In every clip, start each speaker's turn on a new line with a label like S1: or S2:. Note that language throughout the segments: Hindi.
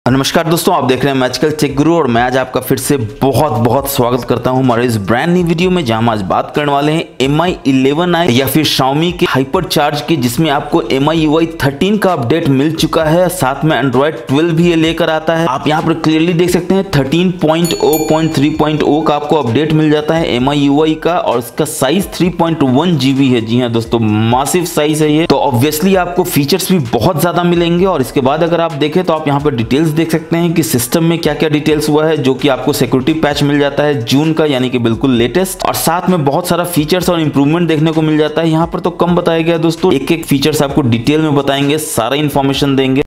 S1: नमस्कार दोस्तों, आप देख रहे हैं मैजिकल टेक गुरु और मैं आज आपका फिर से बहुत स्वागत करता हूं हमारे इस ब्रांड न्यू वीडियो में, जहां हम आज बात करने वाले हैं MI 11i या फिर Xiaomi के हाइपर चार्ज की, जिसमें आपको MIUI 13 का अपडेट मिल चुका है। साथ में Android 12 भी ये लेकर आता है। आप यहां पर क्लियरली देख सकते हैं 13.0.3.0 का आपको अपडेट मिल जाता है MIUI का, और इसका साइज 3.1 GB है। जी हाँ दोस्तों, मासिव साइज है ये, तो ऑब्वियसली आपको फीचर्स भी बहुत ज्यादा मिलेंगे। और इसके बाद अगर आप देखें तो आप यहाँ पर डिटेल्स देख सकते हैं कि सिस्टम में क्या क्या डिटेल्स हुआ है, जो कि आपको सिक्योरिटी पैच मिल जाता है जून का, यानी कि बिल्कुल लेटेस्ट। और साथ में बहुत सारा फीचर्स और इंप्रूवमेंट देखने को मिल जाता है। यहाँ पर तो कम बताया गया दोस्तों, एक एक फीचर्स आपको डिटेल में बताएंगे, सारा इंफॉर्मेशन देंगे।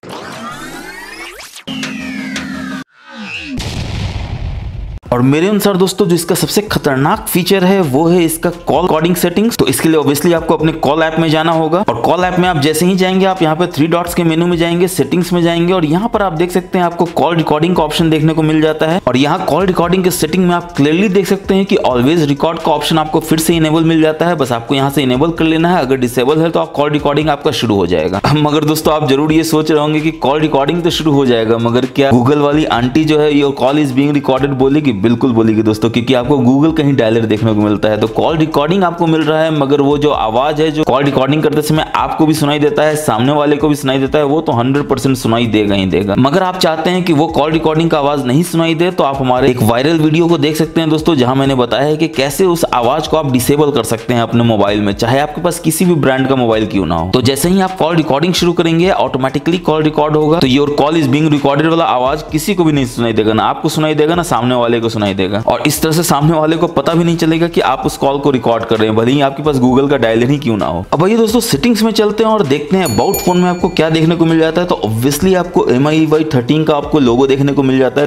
S1: और मेरे अनुसार दोस्तों, जो इसका सबसे खतरनाक फीचर है वो है इसका कॉल रिकॉर्डिंग सेटिंग्स। तो इसके लिए ऑब्वियसली आपको अपने कॉल ऐप में जाना होगा, और कॉल ऐप में आप जैसे ही जाएंगे, आप यहाँ पे 3 डॉट्स के मेनू में जाएंगे, सेटिंग्स में जाएंगे, और यहाँ पर आप देख सकते हैं आपको कॉल रिकॉर्डिंग का ऑप्शन देखने को मिल जाता है। और यहाँ कॉल रिकॉर्डिंग के सेटिंग में आप क्लियरली देख सकते हैं कि ऑलवेज रिकॉर्ड का ऑप्शन आपको फिर से इनेबल मिल जाता है। बस आपको यहाँ से इनेबल कर लेना है। अगर डिसेबल है तो आप कॉल रिकॉर्डिंग आपका शुरू हो जाएगा। मगर दोस्तों, आप जरूर ये सोच रहे होंगे कि कॉल रिकॉर्डिंग तो शुरू हो जाएगा, मगर क्या गूगल वाली आंटी जो है your call is being recorded बोलेगी? बिल्कुल बोलेगी दोस्तों, क्योंकि आपको गूगल का ही डायलर देखने को मिलता है। तो कॉल रिकॉर्डिंग आपको मिल रहा है, मगर वो जो आवाज है जो कॉल रिकॉर्डिंग करते समय आपको भी सुनाई देता है, सामने वाले को भी सुनाई देता है, वो तो 100% सुनाई देगा ही देगा। मगर आप चाहते हैं कि वो कॉल रिकॉर्डिंग का आवाज नहीं सुनाई दे, तो आप हमारे एक वायरल वीडियो को देख सकते हैं दोस्तों, जहां मैंने बताया है कि कैसे उस आवाज को आप डिसेबल कर सकते हैं अपने मोबाइल में, चाहे आपके पास किसी भी ब्रांड का मोबाइल क्यों ना हो। तो जैसे ही आप कॉल रिकॉर्डिंग शुरू करेंगे, ऑटोमेटिकली कॉल रिकॉर्ड होगा। तो your call is being recorded वाला आवाज किसी को भी नहीं सुनाई देगा, ना आपको सुनाई देगा, ना सामने वाले को सुनाई देगा। और इस तरह से सामने वाले को पता भी नहीं चलेगा कि आप उस कॉल को रिकॉर्ड कर रहे हैं, भले ही आपके पास गूगल का डायलर ही क्यों ना हो। अब आइए दोस्तों, सेटिंग्स में चलते हैं और देखते हैं अबाउट फोन में आपको क्या देखने को मिल जाता है। तो ऑब्वियसली आपको MIUI 13 का आपको लोगो देखने को मिल जाता है,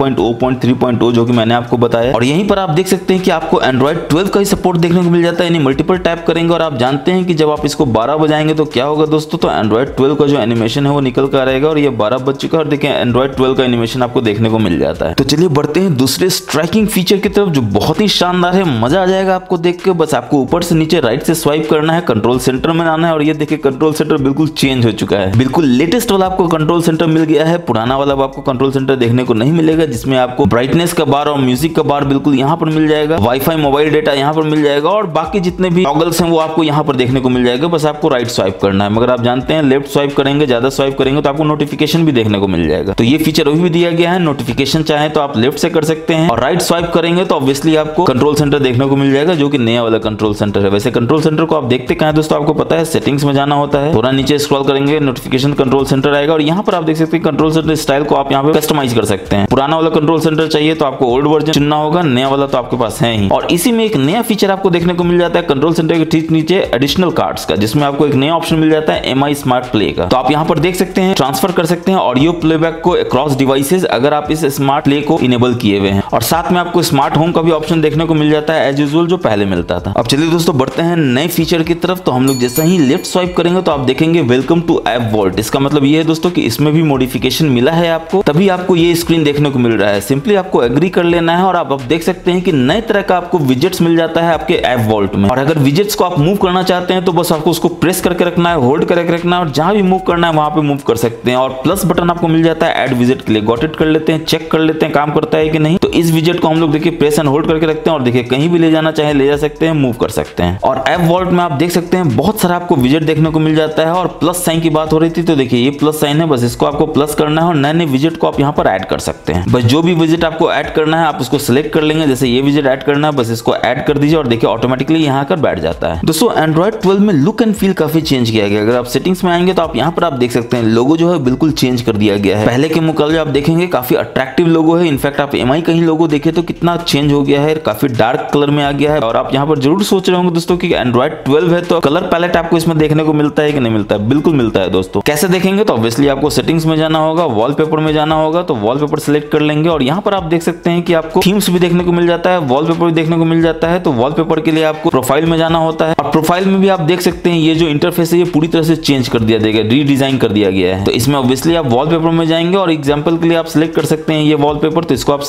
S1: 13.0.3.0 जो कि मैंने आपको बताया। और यहीं पर आप देख सकते हैं कि आपको Android 12 का ही सपोर्ट देखने को मिल जाता है, यानी मल्टीपल टैप करेंगे और आप जानते हैं कि जब आप इसको 12 बजाएंगे तो क्या होगा दोस्तों, तो Android 12 का जो एनिमेशन है वो निकल कर आएगा। और ये 12 बज चुका है, और देखिए Android 12 का एनिमेशन आपको देखने को मिल जाता है। तो चलिए बढ़ते हैं दूसरे स्ट्राइकिंग फीचर की तरफ, जो बहुत ही शानदार है, मजा आ जाएगा आपको देख के। बस आपको ऊपर से नीचे राइट से स्वाइप करना है, कंट्रोल सेंटर में आना है, और ये देखिए कंट्रोल सेंटर बिल्कुल चेंज हो चुका है। बिल्कुल लेटेस्ट वाला आपको कंट्रोल सेंटर मिल गया है, पुराना वाला आपको कंट्रोल सेंटर देखने को नहीं मिलेगा, जिसमें आपको ब्राइटनेस का बार और म्यूजिक का बार बिल्कुल यहाँ पर मिल जाएगा, वाईफाई मोबाइल डेटा यहाँ पर मिल जाएगा, और बाकी जितने भी टॉगल्स हैं वो आपको यहाँ पर देखने को मिल जाएगा। बस आपको राइट स्वाइप करना है, मगर आप जानते हैं लेफ्ट स्वाइप करेंगे, ज्यादा स्वाइप करेंगे तो आपको नोटिफिकेशन भी देखने को मिल जाएगा। तो ये फीचर अभी भी दिया गया है, नोटिफिकेशन चाहे तो आप लेफ्ट से कर सकते हैं, और राइट स्वाइप करेंगे तो ऑब्वियसली आपको कंट्रोल सेंटर देखने को मिल जाएगा, जो कि नया वाला कंट्रोल सेंटर है। वैसे कंट्रोल सेंटर को आप देखते कहां हैं दोस्तों, आपको पता है सेटिंग्स में जाना होता है, थोड़ा नीचे स्क्रॉल करेंगे, नोटिफिकेशन कंट्रोल सेंटर आएगा, और यहाँ पर आप देख सकते हैं कंट्रोल सेंटर स्टाइल को आप यहाँ पे कस्टमाइज कर सकते हैं। पुराना वाला कंट्रोल सेंटर चाहिए तो आपको ओल्ड वर्जन चुनना होगा, नया वाला तो आपके पास है ही। और इसी में एक नया फीचर आपको देखने को मिल जाता है कंट्रोल सेंटर के ठीक नीचे एडिशनल कार्ड्स का, जिसमें आपको एक नया ऑप्शन मिल जाता है MI स्मार्ट प्ले का। तो आप यहाँ पर देख सकते हैं ट्रांसफर कर सकते हैं ऑडियो प्लेबैक को अक्रॉस डिवाइसेस, अगर आप इस स्मार्ट प्ले को इनेबल किए हुए हैं। और साथ में आपको स्मार्ट होम का भी ऑप्शन देखने को मिल जाता है एज यूजुअल, जो पहले मिलता था। अब चलिए दोस्तों बढ़ते हैं नए फीचर की तरफ। तो हम लोग जैसे ही लेफ्ट स्वाइप करेंगे तो आप देखेंगे वेलकम टू ऐप वॉल्ट। इसका मतलब ये है दोस्तों कि इसमें भी मॉडिफिकेशन मिला है आपको, तभी आपको ये स्क्रीन देखने को मिल रहा है। सिंपली आपको एग्री कर लेना है, और आप देख सकते हैं कि नए तरह का आपको विजेट्स मिल जाता है आपके ऐप वॉल्ट में। और अगर विजेट्स को आप मूव करना चाहते हैं तो बस आपको उसको प्रेस करके रखना है, होल्ड करके रखना है, और जहां भी मूव करना है वहां पे मूव कर सकते हैं। और प्लस बटन आपको मिल जाता है ऐड विजेट के लिए। गॉट इट कर लेते हैं, चेक कर लेते हैं काम करता है कि नहीं। तो इस विजेट को हम लोग देखिए प्रेस एंड होल्ड करके रखते हैं, और देखिए कहीं भी ले जाना चाहे ले जा सकते हैं, मूव कर सकते हैं। और ऐप वॉल्ट में आप देख सकते हैं बहुत सारा आपको विजेट देखने को मिल जाता है। और प्लस साइन की बात हो रही थी, तो देखिए ये प्लस साइन है, बस इसको आपको प्लस करना है, और नए नए विजेट को आप यहाँ पर ऐड कर सकते हैं। बस जो भी विजेट आपको ऐड करना है आप उसको सिलेक्ट कर लेंगे, जैसे ये विजेट ऐड करना है, बस इसको ऐड कर दीजिए, और देखिए ऑटोमेटिकली यहाँ आकर बैठ जाता है। दोस्तों Android 12 में लुक एंड फील काफी चेंज किया गया। अगर आप सेटिंग्स में आएंगे तो आप यहाँ पर आप देख सकते हैं लोगो जो है बिल्कुल चेंज कर दिया गया है। पहले के मुकाबले आप देखेंगे काफी अट्रैक्टिव लोगो है। इनफैक्ट आप MI का ही लोगो देखे तो कितना चेंज हो गया है, काफी डार्क कलर में आ गया है। और आप यहाँ पर जरूर सोच रहे होंगे दोस्तों कि Android 12 है तो कलर पैलेट आपको इसमें देखने को मिलता है कि नहीं मिलता है? बिल्कुल मिलता है दोस्तों। कैसे देखेंगे, तो ऑब्वियसली आपको सेटिंग्स में जाना होगा, वॉलपेपर में जाना होगा, तो वॉलपेपर सिलेक्ट कर लेंगे, और यहाँ पर आप देख सकते हैं कि आपको थीम्स भी देखने को मिल जाता है, वॉलपेपर भी देखने को मिल जाता है। तो वॉलपेपर के लिए आपको प्रोफाइल में जाना होता है, और प्रोफाइल में भी आप देख सकते हैं ये जो इंटरफेस है ये पूरी तरह से चेंज कर दिया गया, रीडिजाइन कर दिया गया है। तो इसमें ऑब्वियसली आप वॉलपेपर में जाएंगे, और एग्जांपल के लिए आप सिलेक्ट कर सकते हैं ये वॉलपेपर, तो इसको आप सिलेक्ट कर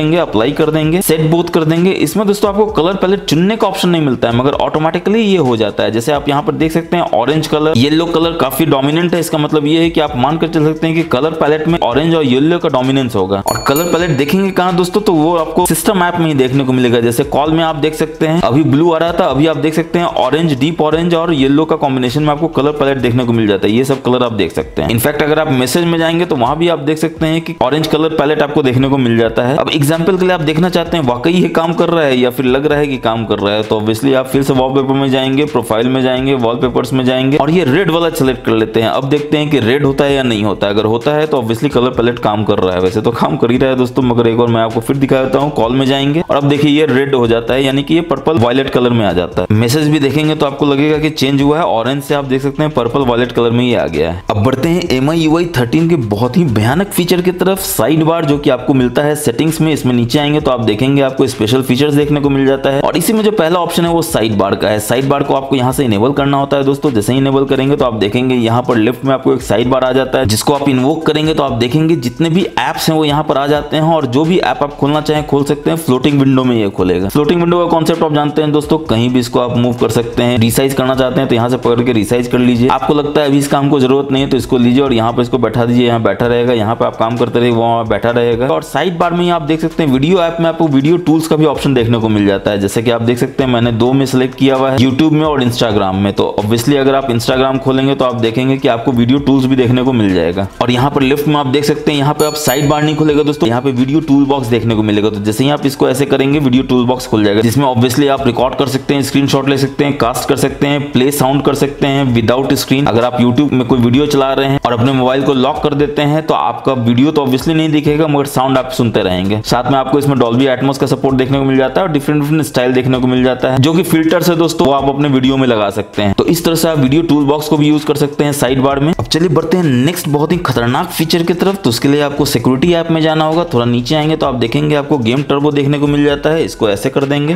S1: लेंगे, अप्लाई कर देंगे, सेट बोथ कर देंगे। इसमें दोस्तों आपको कलर पैलेट चुनने का ऑप्शन नहीं मिलता है, मगर ऑटोमेटिकली ये हो जाता है। जैसे आप यहाँ पर देख सकते हैं ऑरेंज कलर, येलो कलर काफी डोमिनेंट है। इसका मतलब ये है कि आप मानकर चल सकते हैं कि कलर पैलेट में ऑरेंज और येलो का डोमिनेंस होगा। और कलर पैलेट देखेंगे कहां दोस्तों, तो वो आपको सिस्टम ऐप में ही देखने को मिलेगा। जैसे कॉल में आप देख सकते हैं अभी ब्लू आ रहा था, अभी आप देख सकते हैं ऑरेंज, डीप ऑरेंज और येलो का कॉम्बिनेशन में आपको कलर पैलेट देखने को मिल जाता है। ये सब कलर आप देख सकते हैं। इनफैक्ट अगर आप मैसेज में जाएंगे तो वहां भी आप देख सकते हैं कि ऑरेंज कलर पैलेट आपको देखने को मिल जाता है। अब एग्जांपल के लिए आप देखना चाहते हैं वाकई ये काम कर रहा है या फिर लग रहा है कि काम कर रहा है, तो ऑब्वियसली आप फिर से वॉलपेपर में जाएंगे, प्रोफाइल में जाएंगे, वॉलपेपर्स में जाएंगे और ये रेड वाला सेलेक्ट कर लेते हैं। अब देखते हैं कि रेड होता है या नहीं होता है। अगर होता है तो ऑब्वियसली कलर पैलेट काम कर रहा है। वैसे तो काम कर ही रहा है दोस्तों, मगर एक और मैं आपको फिर दिखा देता हूँ। कॉल में जाएंगे और अब देखिए ये रेड हो जाता है, यानी कि ये पर्पल वायलेट कलर में आ जाता है। मैसेज भी देखेंगे तो आपको लगेगा कि चेंज हुआ है, ऑरेंज से आप देख सकते हैं पर्पल वायलेट कलर में ये आ गया है। अब बढ़ते हैं MI UI 13 के बहुत ही भयानक फीचर की तरफ, साइड बार, जो कि आपको मिलता है सेटिंग्स में। इसमें नीचे आएंगे तो आप देखेंगे आपको स्पेशल फीचर्स देखने को मिल जाता है और इसी में जो पहला ऑप्शन है वो साइड बार का है। साइड बार को आपको यहाँ से इनेबल करना होता है दोस्तों। जैसे ही इनेबल करेंगे तो आप देखेंगे यहाँ पर लेफ्ट में आपको एक साइड बार आ जाता है, जिसको आप इन्वोक करेंगे तो आप देखेंगे जितने भी एप्स हैं वो यहाँ पर आ जाते हैं और जो भी ऐप आप खोलना चाहें खोल सकते हैं। फ्लोटिंग विंडो में ये खोलेगा। फ्लोटिंग विंडो का कॉन्सेप्ट आप जानते हैं दोस्तों, कहीं भी इसको आप मूव कर सकते हैं। रिसाइज करना चाहते हैं तो यहाँ से पकड़ के रिसाइज कर लीजिए। आपको लगता है अभी इस काम को जरूरत नहीं है तो इसको लीजिए और यहाँ पर इसको बैठा दीजिए, यहाँ बैठा रहेगा। यहाँ पे आप काम करते रहिए, वहाँ बैठा रहेगा। और साइड बार में आप देख सकते हैं वीडियो ऐप में आपको वीडियो टूल्स का भी ऑप्शन देखने को मिल जाता है। जैसे कि आप देख सकते हैं मैंने 2 में सिलेक्ट किया हुआ है, यूट्यूब में और इंस्टाग्राम में। तो ऑब्वियसली अगर आप इंस्टाग्राम खोलेंगे तो आप देखेंगे कि आपको वीडियो टूल्स भी देखने को मिल जाएगा। और यहाँ पर लेफ्ट में आप देख सकते हैं यहाँ पे आप साइड बार नहीं खुलेगा दोस्तों, यहाँ पे वीडियो टूल बॉक्स देखने को मिलेगा। तो जैसे ही आप इसको ऐसे करेंगे वीडियो टूल बॉक्स खुल जाएगा, जिसमें ऑब्वियसली आप रिकॉर्ड कर सकते हैं, स्क्रीनशॉट ले सकते हैं, कास्ट कर सकते हैं, प्ले साउंड कर सकते हैं विदाउट स्क्रीन। अगर आप यूट्यूब में कोई वीडियो चला रहे हैं और अपने मोबाइल को लॉक कर देते हैं तो आपका वीडियो तो ऑब्वियसली नहीं दिखेगा, मगर साउंड आप सुनते रहेंगे। साथ में आपको इसमें डॉल्बी एटमॉस का सपोर्ट देखने को मिल जाता है और डिफरेंट स्टाइल देखने को मिल जाता है, जो कि फिल्टर्स है दोस्तों, वो आप अपने वीडियो में लगा सकते हैं। तो इस तरह से आप वीडियो टूल बॉक्स को भी यूज कर सकते हैं साइड बार में। अब चलिए बढ़ते हैं नेक्स्ट बहुत ही खतरनाक फीचर की तरफ। तो उसके लिए आपको सिक्योरिटी ऐप में जाना होगा। थोड़ा नीचे आएंगे तो आप देखेंगे आपको गेम टर्बो देखने को मिल जाता है। इसको ऐसे कर देंगे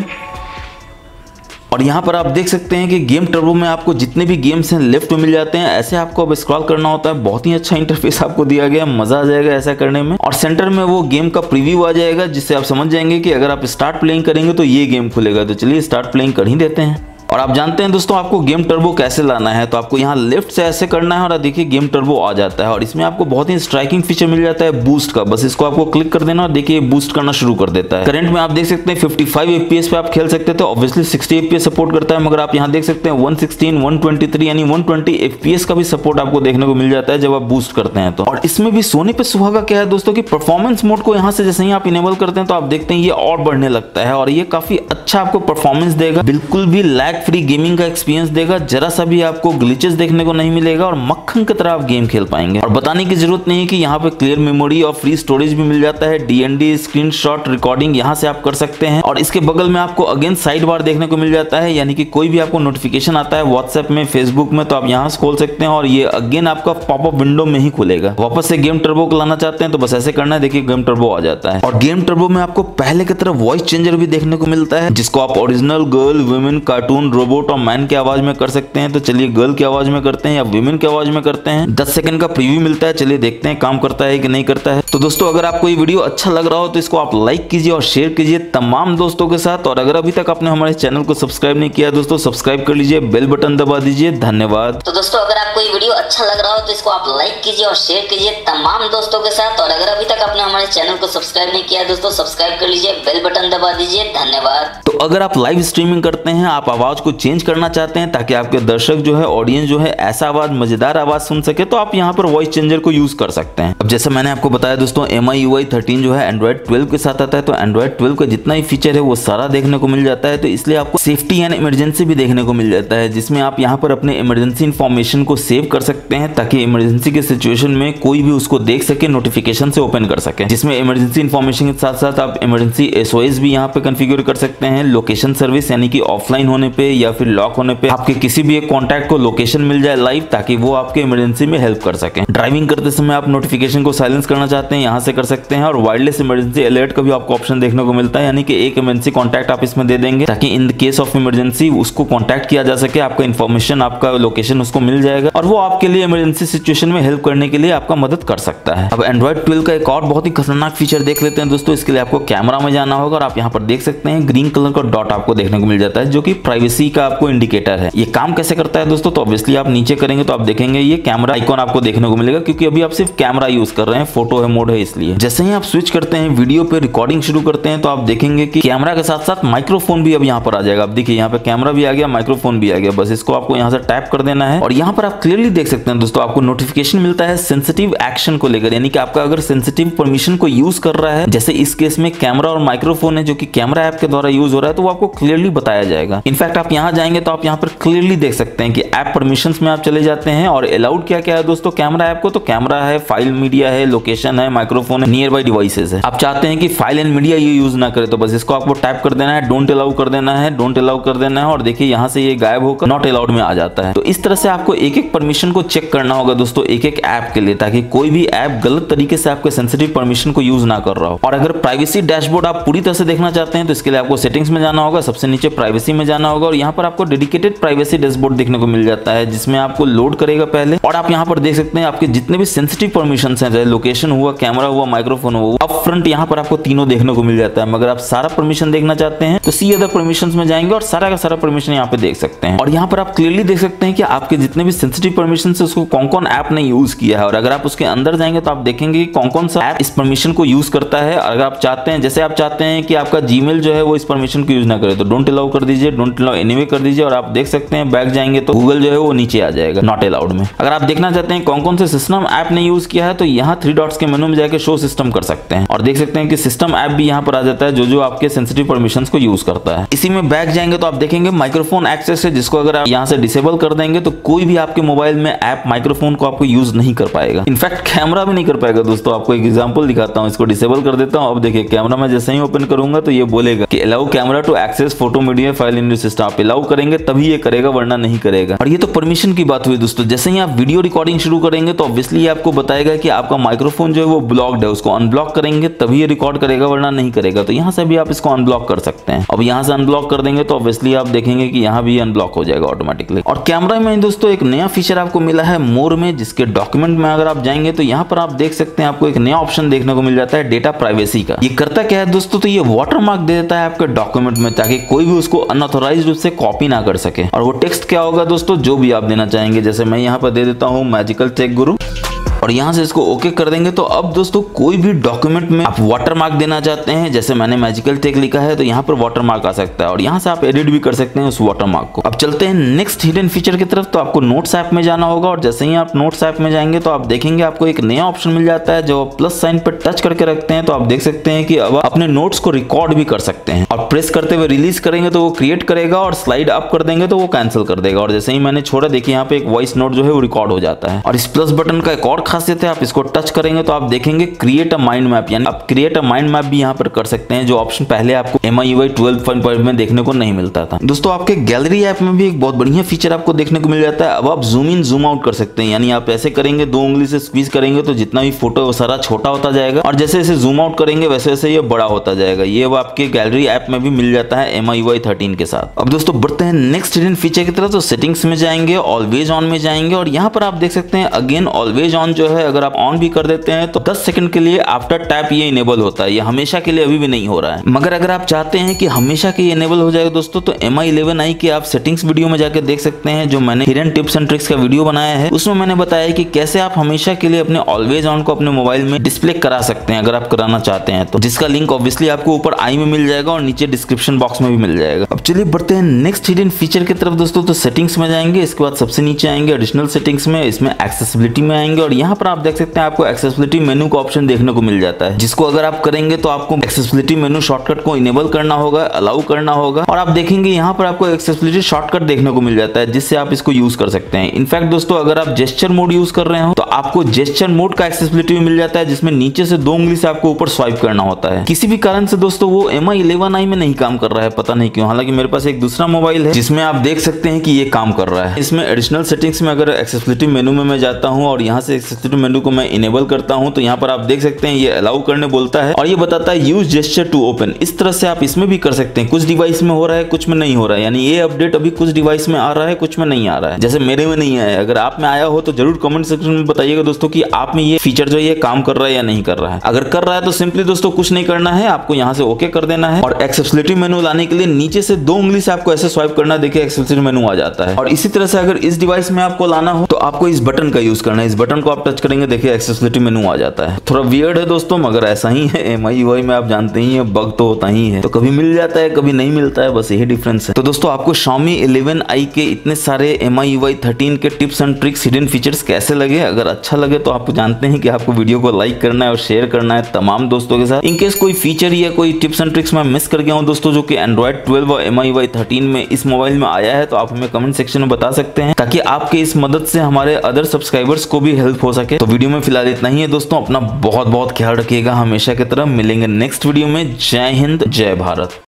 S1: और यहाँ पर आप देख सकते हैं कि गेम टर्बो में आपको जितने भी गेम्स हैं लेफ्ट में मिल जाते हैं। ऐसे आपको अब स्क्रॉल करना होता है। बहुत ही अच्छा इंटरफेस आपको दिया गया, मजा आ जाएगा ऐसा करने में। और सेंटर में वो गेम का प्रीव्यू आ जाएगा, जिससे आप समझ जाएंगे कि अगर आप स्टार्ट प्लेइंग करेंगे तो ये गेम खुलेगा। तो चलिए स्टार्ट प्लेइंग कर ही देते हैं। और आप जानते हैं दोस्तों आपको गेम टर्बो कैसे लाना है, तो आपको यहाँ लेफ्ट से ऐसे करना है और देखिए गेम टर्बो आ जाता है। और इसमें आपको बहुत ही स्ट्राइकिंग फीचर मिल जाता है बूस्ट का। बस इसको आपको क्लिक कर देना और देखिए बूस्ट करना शुरू कर देता है। करंट में आप देख सकते हैं 55 FPS पे आप खेल सकते थे, ऑब्वियसली 60 FPS सपोर्ट करता है, मगर आप यहाँ देख सकते हैं 116, 123 यानी 120 FPS का भी सपोर्ट आपको देखने को मिल जाता है जब आप बूस्ट करते हैं तो। और इसमें भी सोने पे सुहागा क्या है दोस्तों की परफॉर्मेंस मोड को यहाँ से जैसे ही आप इनेबल करते हैं तो आप देखते हैं ये और बढ़ने लगता है और ये काफी अच्छा आपको परफॉर्मेंस देगा। बिल्कुल भी लैग फ्री गेमिंग का एक्सपीरियंस देगा, जरा सा भी आपको ग्लिचेस देखने को नहीं मिलेगा और मक्खन की तरह आप गेम खेल पाएंगे। और बताने की जरूरत नहीं है कि यहाँ पे क्लियर मेमोरी और फ्री स्टोरेज भी मिल जाता है। DND स्क्रीनशॉट रिकॉर्डिंग यहाँ से आप कर सकते हैं। और इसके बगल में आपको अगेन साइड बार देखने को मिल जाता है, यानी कि कोई भी आपको नोटिफिकेशन आता है व्हाट्सएप में, फेसबुक में, तो आप यहाँ से खोल सकते हैं और ये अगेन आपका पॉपअप विंडो में ही खुलेगा। वापस से गेम टर्बो को लाना चाहते हैं तो बस ऐसे करना है, देखिए गेम टर्बो आ जाता है। और गेम टर्बो में आपको पहले की तरह वॉइस चेंजर भी देखने को मिलता है, जिसको आप original girl, women, cartoon, robot और मैन की आवाज में कर सकते हैं। तो चलिए गर्ल की आवाज में करते हैं या विमेन की आवाज में करते हैं। 10 सेकंड का प्रीव्यू मिलता है, चलिए देखते हैं काम करता है कि नहीं करता है। तो दोस्तों अगर आपको ये वीडियो अच्छा लग रहा हो तो इसको आप लाइक कीजिए और शेयर कीजिए तमाम दोस्तों के साथ। और अगर अभी तक आपने हमारे चैनल को सब्सक्राइब नहीं किया दोस्तों, सब्सक्राइब कर लीजिए, बेल बटन दबा दीजिए। धन्यवाद।
S2: तो दोस्तों अगर आपको ये वीडियो अच्छा लग रहा हो तो इसको आप लाइक कीजिए और शेयर कीजिए तमाम दोस्तों के साथ। और अगर अभी तक आपने हमारे चैनल को सब्सक्राइब नहीं किया दोस्तों, सब्सक्राइब कर लीजिए, बेल बटन दबा दीजिए। धन्यवाद।
S1: तो अगर आप लाइव स्ट्रीमिंग करते हैं, आप आवाज को चेंज करना चाहते हैं ताकि आपके दर्शक जो है, ऑडियंस जो है ऐसा आवाज, मजेदार आवाज सुन सके, तो आप यहाँ पर वॉइस चेंजर को यूज कर सकते हैं। अब जैसे मैंने आपको बताया दोस्तों MI UI 13 जो है एंड्रॉइड 12 के साथ आता है, तो एंड्रॉइड 12 का जितना ही फीचर है वो सारा देखने को मिल जाता है। तो इसलिए आपको सेफ्टी एंड इमरजेंसी भी देखने को मिल जाता है, जिसमें आप यहाँ पर अपने इमरजेंसी इन्फॉर्मेशन को सेव कर सकते हैं ताकि इमरजेंसी के सिचुएशन में कोई भी उसको देख सके, नोटिफिकेशन से ओपन कर सके। जिसमें इमरजेंसी इन्फॉर्मेशन के साथ साथ आप इमरजेंसी SOS भी यहाँ पे कॉन्फ़िगर कर सकते हैं। लोकेशन सर्विस यानी कि ऑफलाइन होने पे पे या फिर लॉक होने पे आपके किसी भी एक कॉन्टैक्ट को लोकेशन मिल जाए लाइव, ताकि वो आपके इमरजेंसी में हेल्प कर सके। ड्राइविंग करते समय आप नोटिफिकेशन को साइलेंस करना चाहते हैं, यहाँ से कर सकते हैं। और वायरलेस इमरजेंसी अलर्ट का भी आपको ऑप्शन देखने को मिलता है, यानी कि एक इमरजेंसी कॉन्टैक्ट आप इसमें दे देंगे ताकि इन केस ऑफ इमरजेंसी उसको कॉन्टैक्ट किया जा सके, आपका इन्फॉर्मेशन, आपका लोकेशन उसको मिल जाएगा और वो आपके लिए इमरजेंसी सिचुएशन में हेल्प करने के लिए आपका मदद कर सकता है। अब एंड्रॉइड 12 का एक और बहुत ही खतरनाक फीचर देख लेते हैं दोस्तों। इसके लिए आपको कैमरा में जाना होगा और आप यहाँ पर देख सकते हैं ग्रीन कलर का डॉट आपको देखने को मिल जाता है, जो कि प्राइवेसी का आपको इंडिकेटर है। ये काम कैसे करता है दोस्तों, तो ऑब्वियसली आप नीचे करेंगे तो आप देखेंगे ये कैमरा आइकॉन आपको देखने को मिलेगा, क्योंकि अभी आप सिर्फ कैमरा यूज कर रहे हैं, फोटो है मोड है इसलिए। जैसे ही आप स्विच करते हैं वीडियो पे रिकॉर्डिंग शुरू करते हैं तो आप देखेंगे कि कैमरा के साथ साथ माइक्रोफोन भी अब यहाँ पर आ जाएगा। आप देखिए यहाँ पे कैमरा भी आ गया, माइक्रोफोन भी आ गया। बस इसको आपको यहाँ से टैप कर देना है और यहाँ पर आप क्लियरली देख सकते हैं दोस्तों, आपको नोटिफिकेशन मिलता है सेंसिटिव एक्शन को लेकर, यानी कि आपका अगर सेंसिटिव परमिशन को यूज कर रहा है, जैसे इस केस में कैमरा और माइक्रोफोन है जो कि कैमरा ऐप के द्वारा यूज हो रहा है, तो वो आपको क्लियरली बताया जाएगा। इनफैक्ट आप यहाँ जाएंगे तो आप यहाँ पर क्लियरली देख सकते हैं कि ऐप परमिशंस में आप चले जाते हैं और अलाउड क्या क्या है दोस्तों कैमरा ऐप को, तो कैमरा है, फाइल मीडिया है, लोकेशन है, माइक्रोफोन है, नियर बाई डिवाइसेस है। आप चाहते हैं कि फाइल एंड मीडिया ये यूज ना करे तो बस इसको आपको टैप कर देना है, डोंट अलाउ कर देना है, डोंट अलाउ कर देना है और देखिए यहाँ से ये गायब होकर नॉट अलाउड में आ जाता है। तो इस तरह से आपको एक एक परमिशन को चेक करना होगा दोस्तों एक एक ऐप के लिए, ताकि कोई भी ऐप गलत तरीके से आपके सेंसिटिव परमिशन को यूज ना कर रहा हो। और अगर प्राइवेसी डैशबोर्ड आप पूरी तरह से देखना चाहते हैं तो इसके लिए आपको सेटिंग्स में जाना होगा, सबसे नीचे प्राइवेसी में जाना होगा और यहाँ पर आपको डेडिकेटेड प्राइवेसी डैशबोर्ड देखने को मिल जाता है, जिसमें आपको लोड करेगा पहले। और आप यहाँ पर देख सकते हैं आपके जितने भी सेंसिटिव परमिशंस हैं, चाहे लोकेशन हुआ, कैमरा हुआ, माइक्रोफोन हुआ, अप फ्रंट यहाँ पर आपको तीनों देखने को मिल जाता है। मगर आप सारा परमिशन देखना चाहते हैं तो सी अदर परमिशंस में जाएंगे और सारा का सारा परमिशन यहाँ पे देख सकते हैं। और यहाँ पर आप क्लियरली देख सकते हैं कि आपके जितने भी सेंसिटिव परमिशन है उसको कौन कौन ऐप ने यूज किया है। और अगर आप उसके अंदर जाएंगे तो आप देखेंगे कि कौन कौन सा ऐप इस परमिशन को यूज करता है। अगर आप चाहते हैं, जैसे आप चाहते हैं कि आपका जीमेल जो है वो इस परमिशन को यूज ना करे तो डोंट अलाउ कर दीजिए, डोंट अलाउ एनीवे कर दीजिए। और आप देख सकते हैं बैक जाएंगे तो गूगल जो है वो नीचे आ जाएगा नॉट अलाउड में। अगर आप देखना चाहते हैं कौन कौन से सिस्टम ऐप ने यूज किया है तो यहाँ 3 डॉट्स के मेनू में जाकर शो सिस्टम कर सकते हैं और देख सकते हैं कि सिस्टम ऐप भी यहाँ पर आ जाता है जो जो आपके सेंसिटिव परमिशंस को यूज करता है। इसी में बैक जाएंगे तो आप देखेंगे माइक्रोफोन एक्सेस है, जिसको अगर आप यहाँ से डिसेबल कर देंगे तो कोई भी आपके मोबाइल में ऐप माइक्रोफोन को आपको यूज नहीं कर पाएगा। इनफैक्ट कैमरा भी नहीं कर पाएगा दोस्तों। आपको एक एग्जांपल दिखाता हूँ, इसको डिसेबल कर देता हूँ। अब देखिए कैमरा में जैसे ही ओपन करूंगा तो ये बोलेगा कि allow camera to access photo media file in your system. आप अलाउ करेंगे तभी ये करेगा, वरना नहीं करेगा। और ये तो परमिशन की बात हुई दोस्तों। जैसे ही आप वीडियो रिकॉर्डिंग शुरू करेंगे तो ऑब्वियसली ये आपको बताएगा कि आपका माइक्रोफोन जो है वो ब्लॉक्ड है, उसको अनब्लॉक करेंगे तभी ये रिकॉर्ड करेगा, वरना नहीं करेगा। तो यहाँ से भी आप इसको अनब्लॉक कर सकते हैं। अब यहाँ से अनब्लॉक कर देंगे तो ऑब्वियसली आप देखेंगे कि यहाँ भी अनब्लॉक हो जाएगा ऑटोमेटिकली। और कैमरा में दोस्तों एक नया फीचर आपको मिला है मोर में, जिसके डॉक्यूमेंट में अगर आप जाएंगे तो यहाँ पर आप देख सकते हैं आपको एक नया ऑप्शन देखने को मिल जाता है डेटा प्राइवेसी का। ये करता क्या है दोस्तों, तो ये वाटरमार्क दे देता है आपके डॉक्यूमेंट में, ताकि कोई भी उसको अनऑथोराइज्ड रूप से कॉपी ना कर सके। और वो टेक्स्ट क्या होगा दोस्तों, जो भी आप देना चाहेंगे। जैसे मैं यहाँ पर दे देता हूँ मैजिकल टेक गुरु और यहाँ से इसको ओके कर देंगे। तो अब दोस्तों कोई भी डॉक्यूमेंट में आप वाटरमार्क देना चाहते हैं, जैसे मैंने मैजिकल टेक लिखा है तो यहाँ पर वाटरमार्क आ सकता है और यहाँ से आप एडिट भी कर सकते हैं उस वाटरमार्क को। अब चलते हैं नेक्स्ट हिडन फीचर की तरफ। तो आपको नोट्स ऐप में जाना होगा और जैसे ही आप नोट्स ऐप में जाएंगे तो आप देखेंगे आपको एक नया ऑप्शन मिल जाता है। जो प्लस साइन पर टच करके रखते हैं तो आप देख सकते हैं कि अब अपने नोट्स को रिकॉर्ड भी कर सकते हैं। और प्रेस करते हुए रिलीज करेंगे तो वो क्रिएट करेगा और स्लाइड अप कर देंगे तो वो कैंसिल कर देगा। और जैसे ही मैंने छोड़ा, देखिए यहाँ पे एक वॉइस नोट जो है वो रिकॉर्ड हो जाता है। और इस प्लस बटन का एक और खासियत है, आप इसको टच करेंगे तो आप देखेंगे क्रिएट अ माइंड मैप, यानी आप क्रिएट अ माइंड मैप भी यहाँ पर कर सकते हैं, जो ऑप्शन पहले आपको MIUI 12.5 में देखने को नहीं मिलता था। दोस्तों आपके गैलरी ऐप में भी एक बहुत बढ़िया फीचर आपको देखने को मिल जाता है। अब आप जूम इन जूम आउट कर सकते हैं, यानी आप ऐसे करेंगे 2 उंगली से स्क्वीज करेंगे तो जितना भी फोटो है वो सारा छोटा होता जाएगा और जैसे जैसे जूम आउट करेंगे वैसे वैसे ये बड़ा होता जाएगा। ये अब आपके गैलरी ऐप में भी मिल जाता है MIUI 13 के साथ। अब दोस्तों बढ़ते हैं नेक्स्ट हिडन फीचर की तरफ। तो सेटिंग्स में जाएंगे, ऑलवेज ऑन में जाएंगे और यहाँ पर आप देख सकते हैं अगेन ऑलवेज ऑन जो है अगर आप ऑन भी कर देते हैं तो 10 सेकंड के लिए आफ्टर टैप ये इनेबल होता है। ये हमेशा के लिए अभी भी नहीं हो रहा है। मगर अगर आप चाहते हैं कि हमेशा के इनेबल हो जाए दोस्तों तो MI 11i की आप सेटिंग्स वीडियो में जाकर देख सकते हैं, जो मैंने हिडन टिप्स एंड ट्रिक्स का वीडियो बनाया है। उसमें मैंने बताया कि कैसे आप हमेशा के लिए अपने ऑलवेज ऑन को अपने मोबाइल में डिस्प्ले करा सकते हैं अगर आप कराना चाहते हैं तो, जिसका लिंक ऑब्वियसली आपको ऊपर आई में मिल जाएगा और नीचे डिस्क्रिप्शन बॉक्स में भी मिल जाएगा। अब चलिए बढ़ते हैं नेक्स्ट हिडन फीचर की तरफ दोस्तों। तो सेटिंग्स में जाएंगे, इसके बाद सबसे नीचे आएंगे एडिशनल सेटिंग्स में, इसमें एक्सेसिबिलिटी में आएंगे और यहाँ यहाँ पर आप देख सकते हैं आपको एक्सेसिबिलिटी मेनू का ऑप्शन देखने को मिल जाता है, जिसको अगर आप करेंगे तो आपको एक्सेसिबिलिटी मेनू शॉर्टकट को इनेबल करना होगा, अलाउ करना होगा, और आप देखेंगे यहाँ पर आपको एक्सेसिबिलिटी शॉर्टकट देखने को मिल जाता है जिससे आप इसको यूज कर सकते हैं। इनफैक्ट दोस्तों अगर आप जेस्चर मोड यूज कर रहे हो तो आपको जेस्चर मोड का एक्सेसिबिलिटी भी मिल जाता है, जिसमें नीचे से 2 उंगली से आपको ऊपर स्वाइप करना होता है। किसी भी कारण से दोस्तों वो MI 11i में नहीं काम कर रहा है, पता नहीं क्यों। हालांकि मेरे पास एक दूसरा मोबाइल है जिसमें आप देख सकते हैं कि ये काम कर रहा है। इसमें एडिशनल सेटिंग्स में अगर एक्सेसिबिलिटी मेनू में मैं जाता हूं और यहां से एक्सेसिबिलिटी मेनू को मैं इनेबल करता हूं तो यहां पर आप देख सकते हैं ये अलाउ करने बोलता है और ये बताता है यूज जेस्चर टू ओपन। इस तरह से आप इसमें भी कर सकते हैं। कुछ डिवाइस में हो रहा है, कुछ में नहीं हो रहा है, यानी ये अपडेट अभी कुछ डिवाइस में आ रहा है, कुछ में नहीं आ रहा है। जैसे मेरे में नहीं आया, अगर आप में आया हो तो जरूर कमेंट सेक्शन में बताइएगा दोस्तों कि आप में ये फीचर जो ये काम कर रहा है या नहीं कर रहा है। अगर कर रहा है तो सिंपली दोस्तों कुछ नहीं करना है, आपको यहाँ से ओके कर देना है और एक्सेसिबिलिटी मेनू लाने के लिए नीचे से 2 उंगली से आपको ऐसे स्वाइप करना, देखिए एक्सेसिबिलिटी मेनू आ जाता है। और इसी तरह से अगर इस डिवाइस में आपको लाना हो तो आपको इस बटन का यूज करना है। इस बटन को आप टच करेंगे, देखिए एक्सेसिबिलिटी मेनू आ जाता है। थोड़ा वियर्ड है दोस्तों, मगर ऐसा ही है। MI UI में आप जानते ही हैं बग तो होता ही है, तो कभी मिल जाता है कभी नहीं मिलता है, बस यही डिफरेंस है। तो दोस्तों आपको Xiaomi 11i के इतने सारे MI UI 13 के tips and tricks hidden features कैसे लगे? अगर अच्छा लगे तो आप जानते हैं कि आपको वीडियो को लाइक करना है और शेयर करना है तमाम दोस्तों के साथ। इनकेस कोई फीचर या कोई टिप्स एंड ट्रिक्स मैं मिस कर गया हूं दोस्तों जो कि Android 12 और MI UI 13 में इस मोबाइल में आया है, तो आप हमें कमेंट सेक्शन में बता सकते हैं ताकि आपके इस मदद से हमारे अदर सब्सक्राइबर्स को भी हेल्प हो सके। तो वीडियो में फिलहाल इतना ही है दोस्तों, अपना बहुत बहुत ख्याल रखिएगा। हमेशा की तरह मिलेंगे नेक्स्ट वीडियो में। जय हिंद, जय भारत।